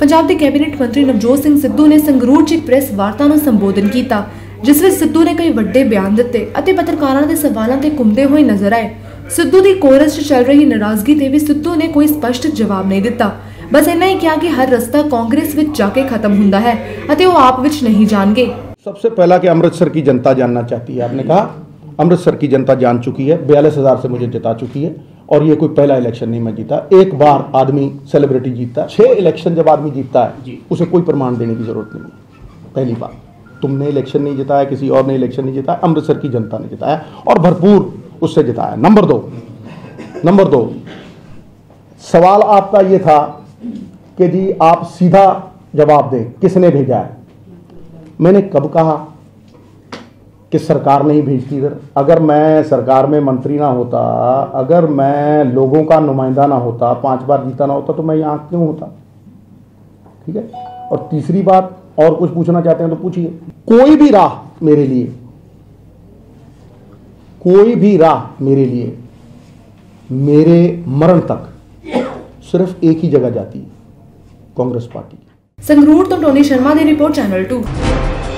पंजाब के कैबिनेट मंत्री नवजोत सिंह सिद्धू ने संगरूर 'ਚ ਪ੍ਰੈਸ ਵਾਰਤਾ ਨੂੰ ਸੰਬੋਧਨ ਕੀਤਾ, ਜਿਸ ਵਿੱਚ ਸਿੱਧੂ ਨੇ ਕਈ ਵੱਡੇ ਬਿਆਨ ਦਿੱਤੇ ਅਤੇ ਪੱਤਰਕਾਰਾਂ ਦੇ ਸਵਾਲਾਂ ਤੇ ਘੁੰਮਦੇ ਹੋਏ ਨਜ਼ਰ ਆਏ। ਸਿੱਧੂ ਦੀ ਕੋਰਸ 'ਚ ਚੱਲ ਰਹੀ ਨਾਰਾਜ਼ਗੀ ਤੇ ਵੀ ਸਿੱਧੂ ਨੇ ਕੋਈ ਸਪਸ਼ਟ ਜਵਾਬ ਨਹੀਂ ਦਿੱਤਾ। बस इन्ना ही कहा कि हर रास्ता कांग्रेस विच जाके खत्म हुंदा है अते वो आप विच नहीं जाणगे। सबसे पहला कि अमृतसर की जनता जानना चाहती है। आपने कहा अमृतसर की जनता जान चुकी है, 42,000 से मुझे जिता चुकी है और ये कोई पहला इलेक्शन नहीं मैं जीता। एक बार आदमी सेलिब्रिटी जीतता है, 6 इलेक्शन जब आदमी जीतता है उसे कोई प्रमाण देने की जरूरत नहीं है। पहली बात, तुमने इलेक्शन नहीं जिताया, किसी और ने इलेक्शन नहीं जिताया, अमृतसर की जनता ने जिताया और भरपूर उससे जिताया। नंबर दो, सवाल आपका ये था कि जी आप सीधा जवाब दें, किसने भेजा है। मैंने कब कहा कि सरकार नहीं भेजती इधर? अगर मैं सरकार में मंत्री ना होता, अगर मैं लोगों का नुमाइंदा ना होता, 5 बार जीता ना होता, तो मैं यहाँ क्यों होता? ठीक है। और तीसरी बात, और कुछ पूछना चाहते हैं तो पूछिए। कोई भी राह मेरे लिए मेरे मरण तक सिर्फ एक ही जगह जाती है, कांग्रेस पार्टी। संगरूर तो टोनी शर्मा की रिपोर्ट, चैनल 2।